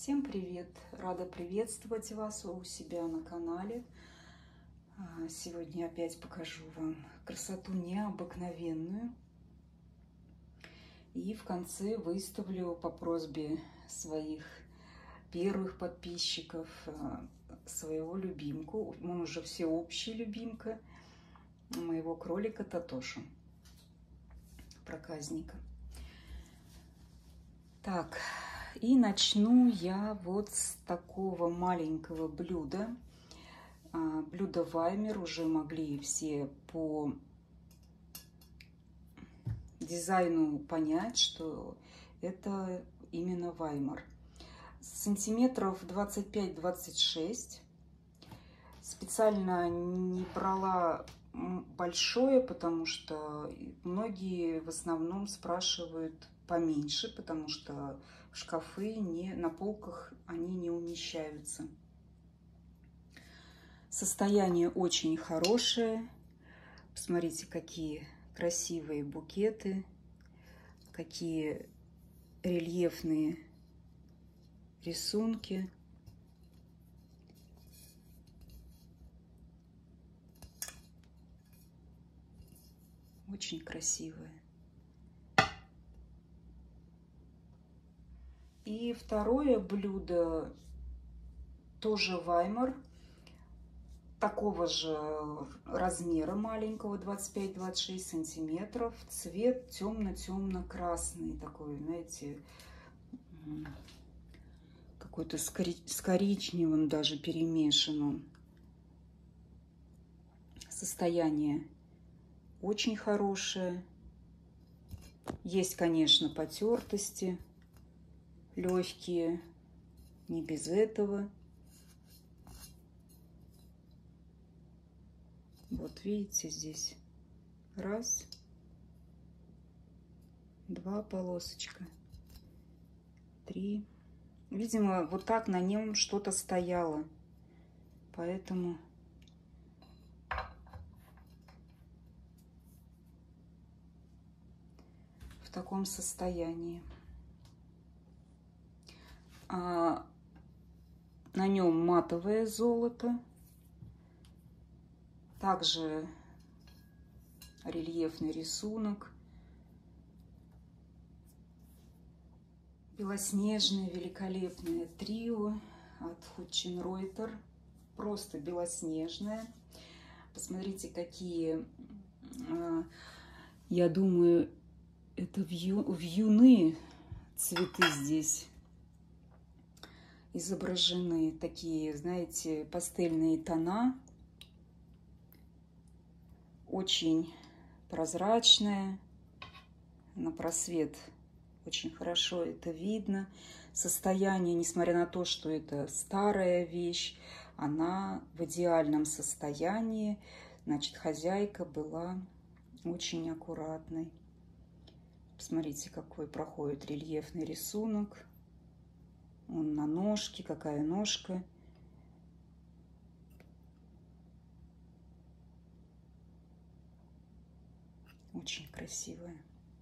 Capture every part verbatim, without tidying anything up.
Всем привет! Рада приветствовать вас у себя на канале. Сегодня опять покажу вам красоту необыкновенную. И в конце выставлю по просьбе своих первых подписчиков своего любимку. Он уже всеобщий любимка моего кролика Татошу, проказника. Так, и начну я вот с такого маленького блюда. Блюдо Ваймер, уже могли все по дизайну понять, что это именно Ваймер. Сантиметров двадцать пять — двадцать шесть. Специально не брала большое, потому что многие в основном спрашивают поменьше, потому что в шкафы не, на полках они не умещаются. Состояние очень хорошее. Посмотрите, какие красивые букеты, какие рельефные рисунки. Очень красивые. И второе блюдо тоже Ваймер, такого же размера маленького, двадцать пять — двадцать шесть сантиметров. Цвет темно-темно-красный такой, знаете, какой-то с коричневым даже перемешанным. Состояние очень хорошее. Есть, конечно, потертости легкие, не без этого. Вот видите, здесь раз, два полосочка, три. Видимо, вот так на нем что-то стояло, поэтому в таком состоянии. А на нем матовое золото, также рельефный рисунок, белоснежное великолепное трио от Хутченройтер, просто белоснежное. Посмотрите, какие, я думаю, это вьюны цветы здесь изображены, такие, знаете, пастельные тона, очень прозрачная, на просвет очень хорошо это видно. Состояние, несмотря на то, что это старая вещь, она в идеальном состоянии. Значит, хозяйка была очень аккуратной. Посмотрите, какой проходит рельефный рисунок. Он на ножке, какая ножка. Очень красивая.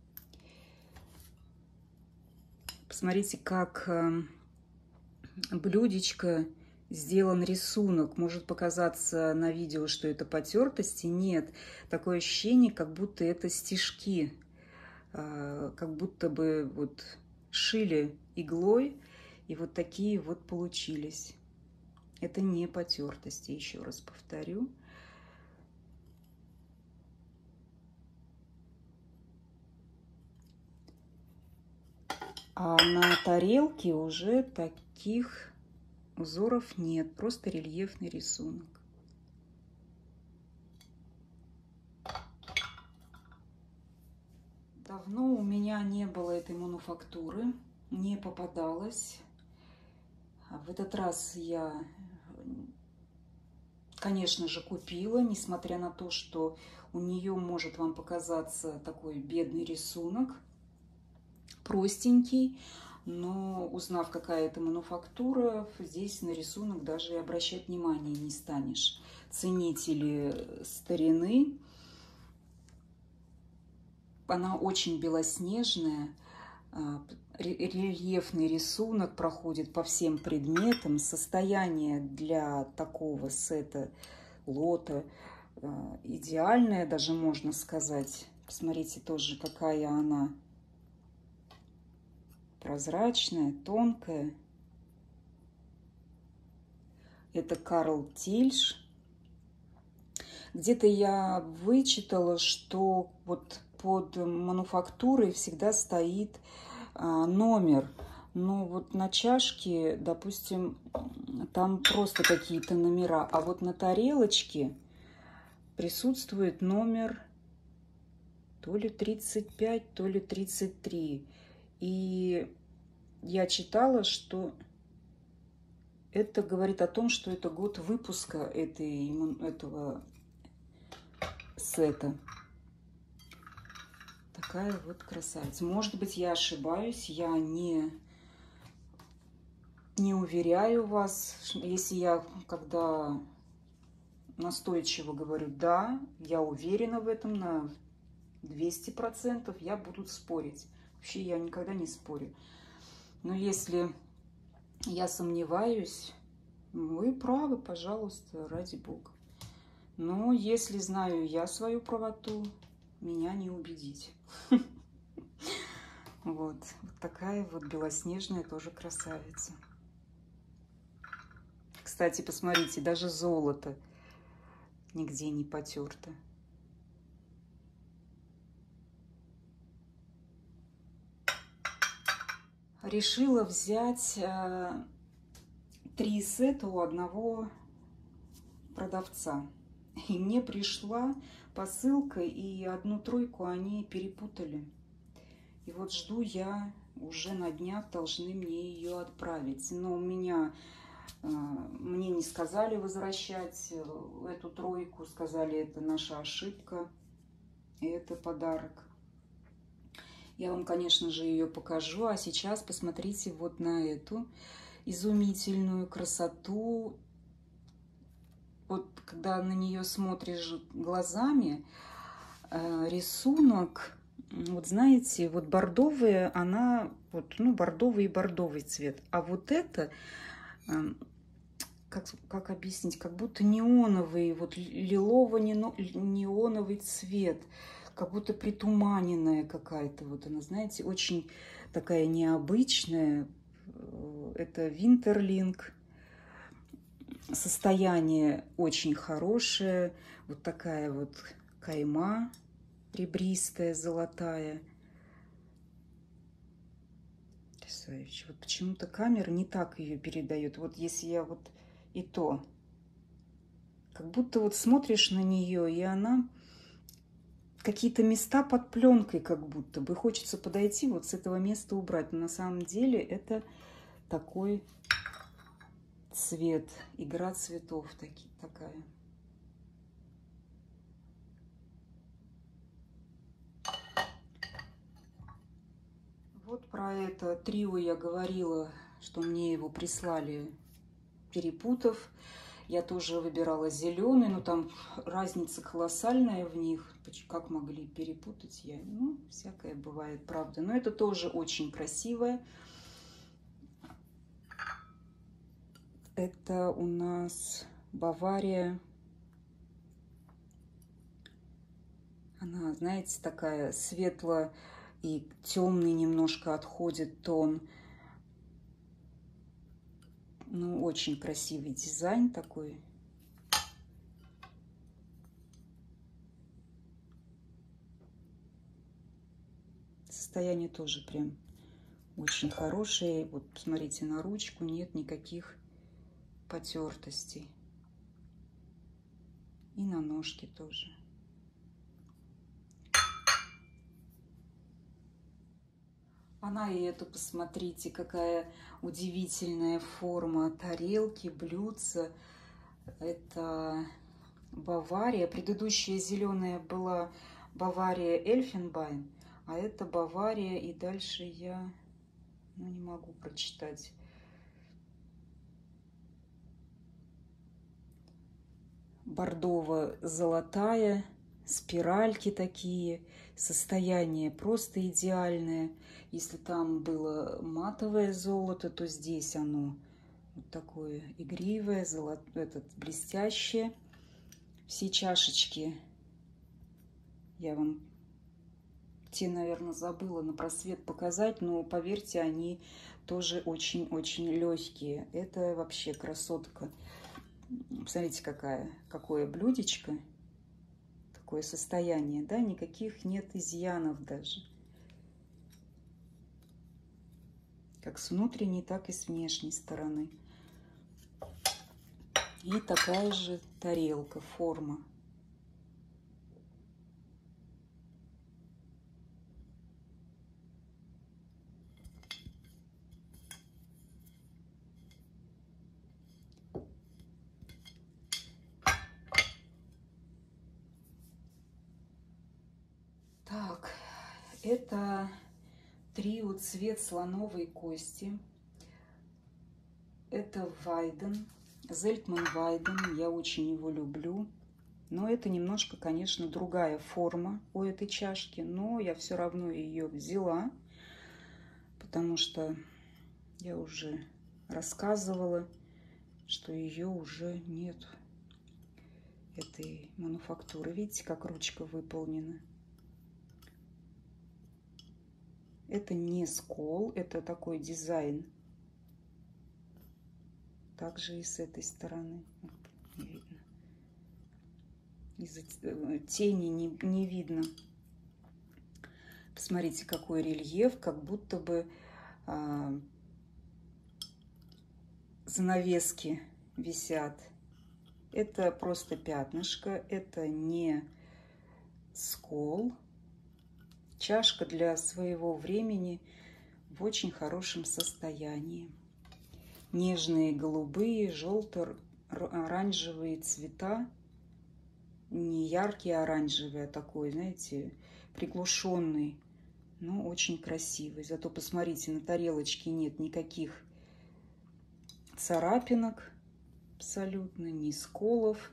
Посмотрите, как блюдечко сделан рисунок. Может показаться на видео, что это потертости. Нет. Такое ощущение, как будто это стежки. Как будто бы вот шили иглой. И вот такие вот получились. Это не потертости, еще раз повторю. А на тарелке уже таких узоров нет, просто рельефный рисунок. Давно у меня не было этой мануфактуры, не попадалась. В этот раз я, конечно же, купила, несмотря на то, что у нее может вам показаться такой бедный рисунок, простенький, но узнав, какая это мануфактура, здесь на рисунок даже и обращать внимания не станешь. Ценители старины. Она очень белоснежная. рельефный рисунок проходит по всем предметам. Состояние для такого сета лота идеальное, даже можно сказать. Посмотрите тоже, какая она прозрачная, тонкая. Это Карл Тильш. Где-то я вычитала, что вот под мануфактурой всегда стоит а, номер. Но вот на чашке, допустим, там просто какие-то номера. А вот на тарелочке присутствует номер то ли тридцать пять, то ли тридцать три. И я читала, что это говорит о том, что это год выпуска этой, этого сета. Такая вот красавица. Может быть, я ошибаюсь, я не, не уверяю вас. Если я когда настойчиво говорю «да», я уверена в этом на двести процентов, я буду спорить. Вообще я никогда не спорю. Но если я сомневаюсь, вы правы, пожалуйста, ради бога. Но если знаю я свою правоту, меня не убедить. Вот, вот такая вот белоснежная тоже красавица. Кстати, посмотрите, даже золото нигде не потерто. Решила взять э, три сета у одного продавца. И мне пришла посылка, и одну тройку они перепутали. И вот жду я, уже на днях должны мне ее отправить. Но у меня, э, мне не сказали возвращать эту тройку, сказали, это наша ошибка, и это подарок. Я вам, конечно же, ее покажу. А сейчас посмотрите вот на эту изумительную красоту. Вот когда на нее смотришь глазами, э, рисунок, вот знаете, вот бордовая, она, вот, ну, бордовый и бордовый цвет. А вот это, э, как, как объяснить, как будто неоновый, вот лилово-неоновый цвет. Как будто притуманенная какая-то. Вот она, знаете, очень такая необычная. Это Винтерлинг. Состояние очень хорошее. Вот такая вот кайма ребристая, золотая. Потрясающе. Вот почему-то камера не так ее передает. Вот если я вот и то. Как будто вот смотришь на нее, и она... Какие-то места под пленкой, как будто бы. Хочется подойти, вот с этого места убрать. Но на самом деле это такой цвет. Игра цветов таки, такая. Вот про это трио я говорила, что мне его прислали, перепутав. Я тоже выбирала зеленый, но там разница колоссальная в них. Как могли перепутать я? Ну, всякое бывает, правда. Но это тоже очень красивое. Это у нас Бавария. Она, знаете, такая светло и темный немножко отходит тон. Ну, очень красивый дизайн такой. Состояние тоже прям очень хорошее. Вот посмотрите на ручку, нет никаких потертостей. И на ножке тоже. Она и эту, посмотрите, какая удивительная форма тарелки, блюдца. Это Бавария. Предыдущая зеленая была Бавария Эльфенбайн, а это Бавария, и дальше я, ну, не могу прочитать. Бордово-золотая спиральки такие, состояние просто идеальное. Если там было матовое золото, то здесь оно вот такое игривое, золото, этот, блестящее. Все чашечки я вам те, наверное, забыла на просвет показать, но поверьте, они тоже очень-очень легкие. Это вообще красотка. Посмотрите, какая, какое блюдечко, какое состояние, да, никаких нет изъянов даже. Как с внутренней, так и с внешней стороны. И такая же тарелка, форма. Так, это трио цвет слоновой кости. Это Вайден, Зельтман Вайден. Я очень его люблю. Но это немножко, конечно, другая форма у этой чашки. Но я все равно ее взяла, потому что я уже рассказывала, что ее уже нет, этой мануфактуры. Видите, как ручка выполнена. Это не скол, это такой дизайн. Также и с этой стороны. Не видно. Из-за тени не, не видно. Посмотрите, какой рельеф, как будто бы а, занавески висят. Это просто пятнышко, это не скол. Чашка для своего времени в очень хорошем состоянии. Нежные голубые, желто-оранжевые цвета. Не яркий оранжевый, а такой, знаете, приглушенный, но очень красивый. Зато посмотрите, на тарелочке нет никаких царапинок абсолютно, ни сколов.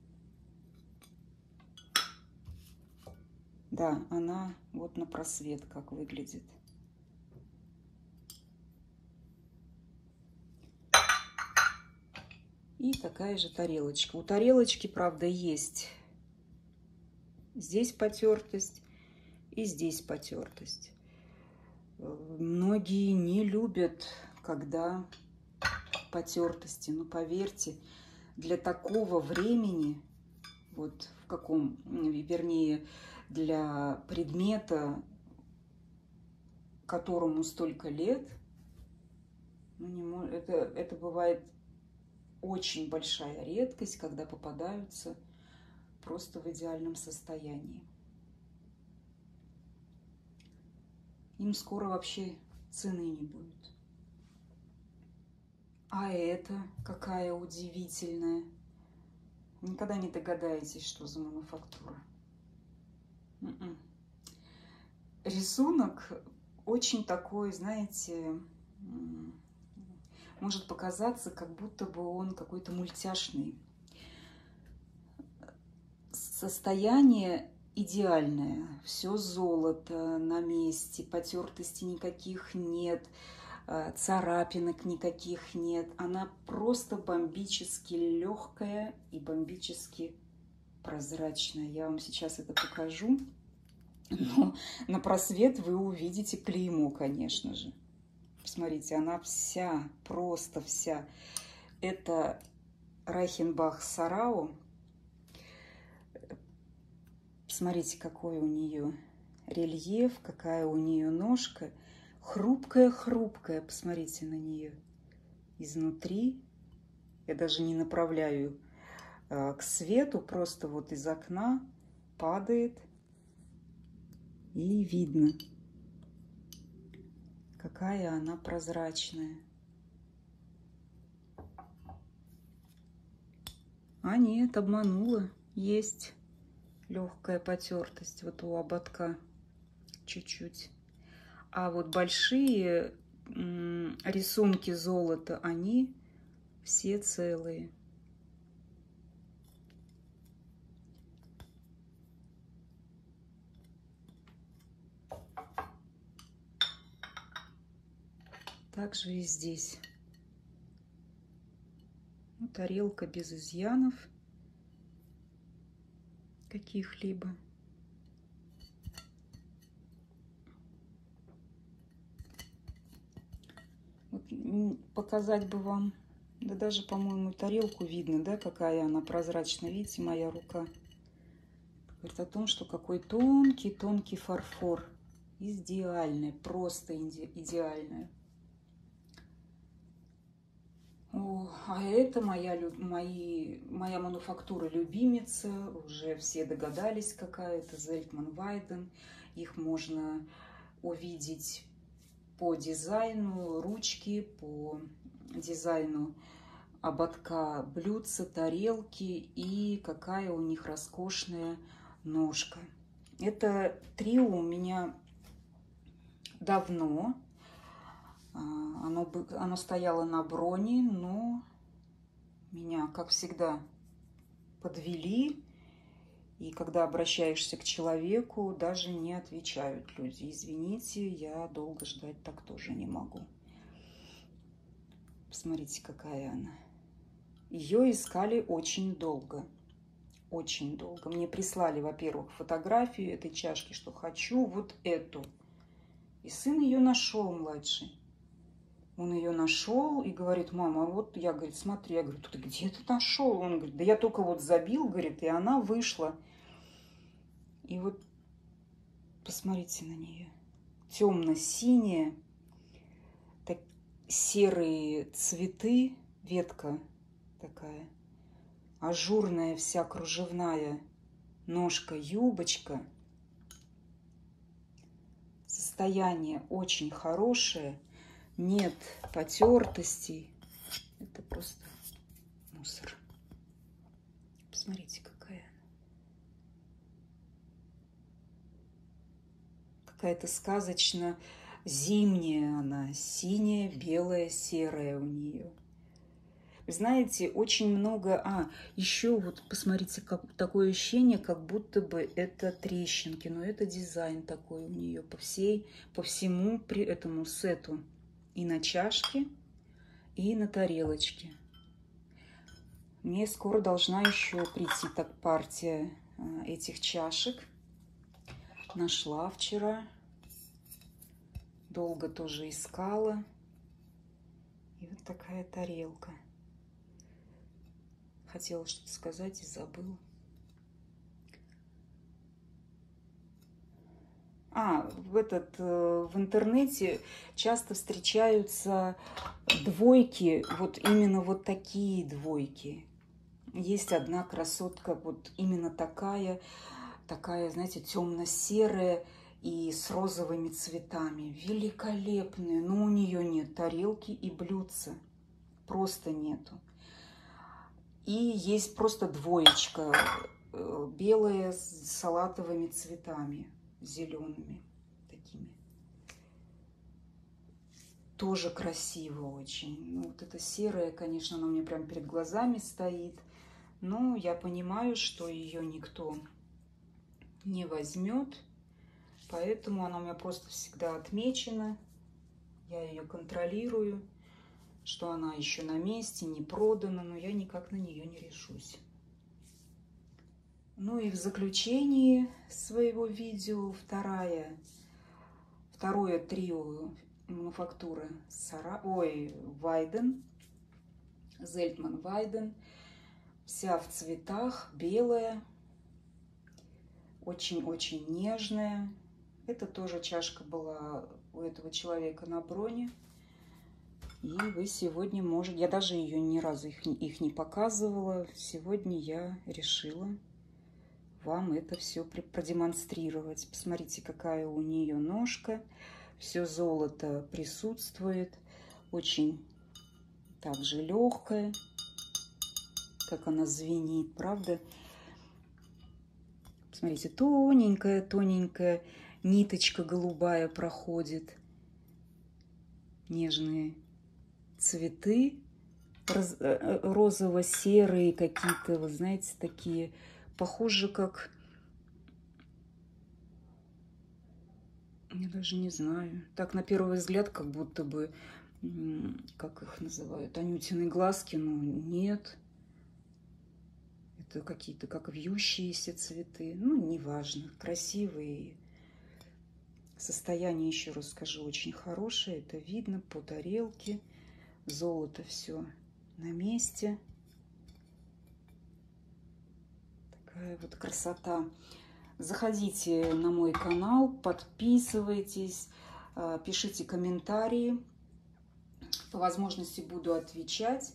Да, она вот на просвет как выглядит. И такая же тарелочка. У тарелочки, правда, есть здесь потертость и здесь потертость. Многие не любят, когда потертости. Но поверьте, для такого времени, вот в каком, вернее, для предмета, которому столько лет, ну, не может, это, это бывает очень большая редкость, когда попадаются просто в идеальном состоянии. Им скоро вообще цены не будет. А это какая удивительная. Никогда не догадаетесь, что за мануфактура. М-м. Рисунок очень такой, знаете, может показаться, как будто бы он какой-то мультяшный. Состояние идеальное. Все золото на месте, потертости никаких нет, царапинок никаких нет. Она просто бомбически легкая и бомбически прозрачная. Я вам сейчас это покажу. Но на просвет вы увидите клеймо, конечно же. Посмотрите, она вся, просто вся. Это Райхенбах Сарау. Посмотрите, какой у нее рельеф, какая у нее ножка. Хрупкая-хрупкая, посмотрите на нее изнутри. Я даже не направляю э, к свету, просто вот из окна падает. И видно, какая она прозрачная. А нет, обманула. Есть легкая потертость вот у ободка чуть-чуть. А вот большие рисунки золота, они все целые. Также и здесь. Ну, тарелка без изъянов каких-либо. Вот, показать бы вам, да даже, по-моему, тарелку видно, да, какая она прозрачная. Видите, моя рука говорит о том, что какой тонкий-тонкий фарфор. Идеальный, просто идеальный. О, а это моя, мои, моя мануфактура-любимица. Уже все догадались, какая это Зельтман Вайден. Их можно увидеть по дизайну ручки, по дизайну ободка блюдца, тарелки и какая у них роскошная ножка. Это трио у меня давно. Оно, оно стояло на броне, но меня, как всегда, подвели. И когда обращаешься к человеку, даже не отвечают люди. Извините, я долго ждать так тоже не могу. Посмотрите, какая она. Ее искали очень долго. Очень долго. Мне прислали, во-первых, фотографию этой чашки, что хочу вот эту. И сын ее нашел, младший. Он ее нашел и говорит: мама, вот я, говорит, смотри, я говорю, ты где ты нашел? Он говорит: да я только вот забил, говорит, и она вышла. И вот посмотрите на нее. Темно-синяя, так, серые цветы, ветка такая, ажурная вся кружевная ножка, юбочка. Состояние очень хорошее. Нет потертостей. Это просто мусор. Посмотрите, какая она. Какая-то сказочно зимняя она. Синяя, белая, серая у нее. Вы знаете, очень много... А, еще вот посмотрите, как, такое ощущение, как будто бы это трещинки. Но это дизайн такой у нее по всей, по всему при этому сету. И на чашке, и на тарелочке. Мне скоро должна еще прийти так партия этих чашек. Нашла вчера. Долго тоже искала. И вот такая тарелка. Хотела что-то сказать и забыла. А, в, этот, в интернете часто встречаются двойки, вот именно вот такие двойки. Есть одна красотка, вот именно такая, такая, знаете, темно-серая и с розовыми цветами. Великолепная, но у нее нет тарелки и блюдца, просто нету. И есть просто двоечка, белая с салатовыми цветами. Зелеными такими. Тоже красиво очень. Ну, вот это серое, конечно, оно мне прям перед глазами стоит. Но я понимаю, что ее никто не возьмет. Поэтому она у меня просто всегда отмечена. Я ее контролирую, что она еще на месте, не продана. Но я никак на нее не решусь. Ну и в заключении своего видео вторая, второе трио мануфактуры Сара, ой, Вайден, Зельтман Вайден, вся в цветах, белая, очень-очень нежная. Это тоже чашка была у этого человека на броне. И вы сегодня можете, я даже ее ни разу их, их не показывала, сегодня я решила вам это все продемонстрировать. Посмотрите, какая у нее ножка. Все золото присутствует. Очень также легкая. Как она звенит, правда? Смотрите, тоненькая, тоненькая ниточка голубая проходит. Нежные цветы. Розово-серые какие-то, вы знаете, такие... Похоже, как, я даже не знаю, так на первый взгляд, как будто бы как их называют, анютины глазки, но нет. Это какие-то как вьющиеся цветы. Ну, неважно, красивые. Состояние, еще раз скажу, очень хорошее. Это видно по тарелке. Золото все на месте. Такая вот красота. Заходите на мой канал, подписывайтесь, пишите комментарии. По возможности буду отвечать.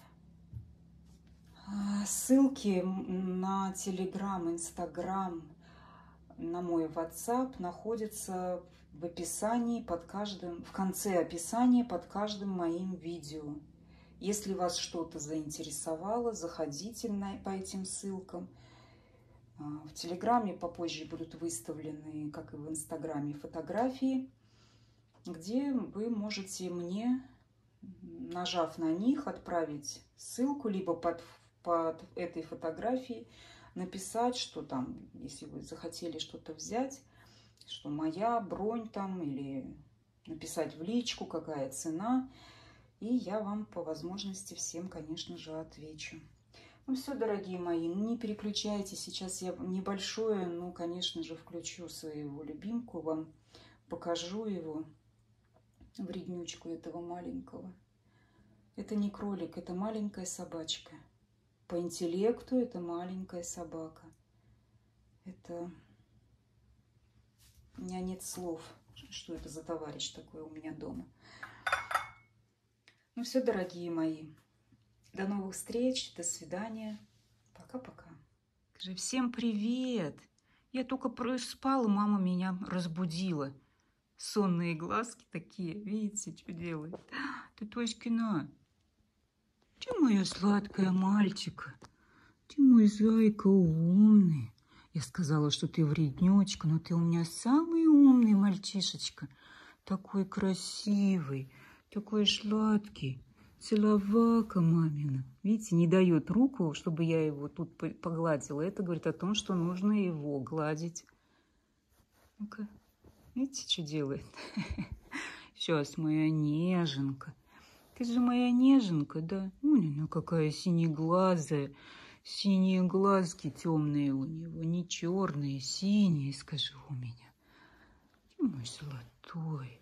Ссылки на Telegram, Instagram, на мой WhatsApp находятся в описании под каждым, в конце описания под каждым моим видео. Если вас что-то заинтересовало, заходите на, по этим ссылкам. В Телеграме попозже будут выставлены, как и в Инстаграме, фотографии, где вы можете мне, нажав на них, отправить ссылку, либо под, под этой фотографией написать, что там, если вы захотели что-то взять, что моя бронь там, или написать в личку, какая цена, и я вам по возможности всем, конечно же, отвечу. Ну все, дорогие мои, не переключайтесь, сейчас я небольшое, ну, конечно же, включу своего любимку вам, покажу его, вреднючку этого маленького. Это не кролик, это маленькая собачка. По интеллекту это маленькая собака. Это... У меня нет слов, что это за товарищ такой у меня дома. Ну все, дорогие мои. До новых встреч, до свидания. Пока-пока. Скажи, всем привет. Я только проспала, мама меня разбудила. Сонные глазки такие. Видите, что делает? Ты Тоськина. Ты моя сладкая мальчика. Ты мой зайка умный. Я сказала, что ты вреднючка, но ты у меня самый умный мальчишечка. Такой красивый, такой сладкий. Целовака мамина. Видите, не дает руку, чтобы я его тут погладила. Это говорит о том, что нужно его гладить. Ну-ка, видите, что делает? Сейчас, моя неженка. Ты же моя неженка, да? Ой, ну какая синеглазая. Синие глазки темные у него, не черные, синие, скажи, у меня. Ты мой золотой.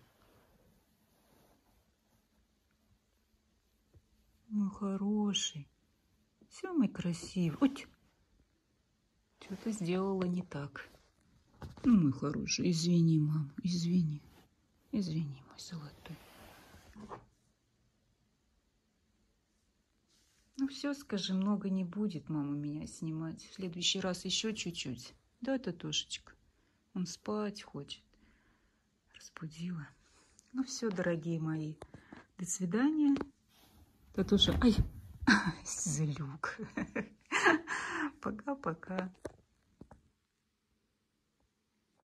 Мой хороший, самый красивый. Ой, что-то сделала не так. Ну, мой хороший, извини, мама, извини. Извини, мой золотой. Ну все, скажи, много не будет мама меня снимать. В следующий раз еще чуть-чуть. Да, Татошечка? Он спать хочет. Разбудила. Ну все, дорогие мои. До свидания. Татуша, ай, злюк. Пока-пока.